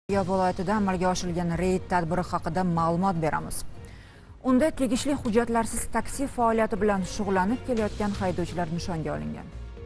Viloyatida amalga oshirilgan reyd tadbiri haqida ma'lumot beramiz. Unda tegishli hujjatlarsiz taksi faoliyati bilan shug'ullanib kelayotgan haydovchilar nishonga olingan.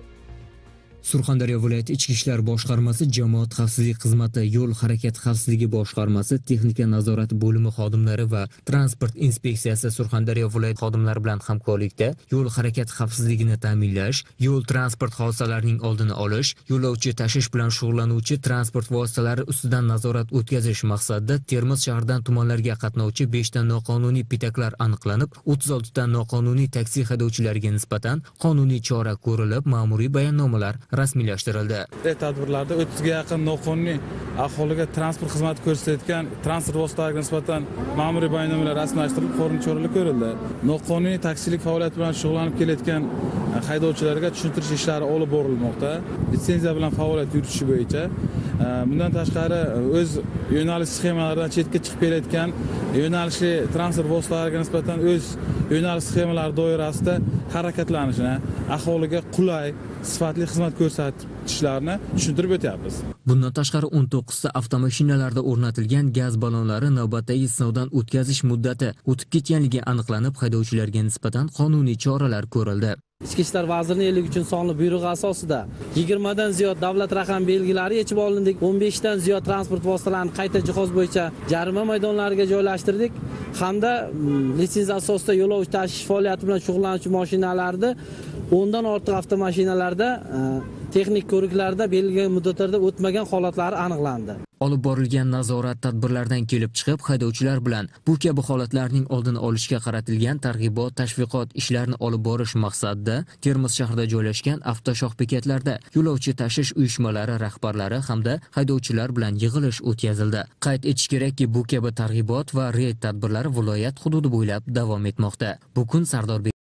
Surxondaryo viloyati Ichki ishlar boshqarmasi, jamoat xavfsizlik xizmati, yo'l harakati xavfsizligi boshqarmasi, texnika nazorati bo'limi xodimlari va transport inspeksiyasi Surxondaryo viloyati xodimlari bilan hamkorlikda yo'l harakati xavfsizligini ta'minlash, yo'l transport hodisalarining oldini olish, yo'lovchi tashish bilan shug'ullanuvchi transport vositalari ustidan nazorat o'tkazish maqsadida Termiz shahridan tumanlarga qatnovchi 5 ta noqonuniy pitaklar aniqlanib, 36 ta noqonuniy taksi haydovchilariga nisbatan qonuniy chora ko'rilib, ma'muriy bayonnomalar rasmiylashtirildi. Tadbirlarda 30 ga yaqin noqonuniy aholiga transport xizmati ko'rsatayotgan transport vositalariga nisbatan ma'muriy bayonnomalar rasmiylashtirilib, qonuniy choralar ko'rildi. Noqonuniy taksilik faoliyati bilan shug'ullanib kelayotgan haydovchilarga tushuntirish ishlari olib borilmoqda. Litsenziya bilan faoliyat yuritishi bo'yicha. Bundan tashqari o'z yo'nalish sxemalaridan chetga chiqib kelayotgan yo'nalishli transport vositalariga nisbatan o'z yo'nalish sxemalari doirasida harakatlanishini, aholiga qulay, sifatli xizmat ko'rsatishlarini tushuntirib o'tyapmiz. Bundan tashqari 19 ta avtomashinalarda o'rnatilgan gaz ballonlari navbatdagi sinovdan o'tkazish muddati o'tib ketganligi aniqlanib, haydovchilarga nisbatan qonuniy choralar ko'rildi. Ichki ishlar vazirligi uchun sonli buyrug'i asosida 20 dan ziyod davlat raqam belgilari yechib olindik. 15 dan ziyod transport vositalarini qayta jihoz bo'yicha jarima maydonlariga joylashtirdik hamda litsenziya asosida yo'lovchi tashish faoliyati bilan shug'ullanuvchi mashinalarni 10 dan ortiq avtomashinalarda texnik ko'riklarda belgilangan muddatlarda o'tmagan holatlari aniqlandi. Olib borilgan nazorat tadbirlaridan kelib chiqib, haydovchilar bilan bu kabi holatlarning oldini olishga qaratilgan targ'ibot, tashviqot ishlarini olib borish maqsadida Termiz shahrida joylashgan avtoshoh bekatlarda yo'lovchi tashish uyushmalari rahbarlari hamda haydovchilar bilan yig'ilish o'tkazildi. Qayd etish kerakki, bu kabi targ'ibot va reyd tadbirlari viloyat hududi bo'ylab davom etmoqda. Bu kun Sardor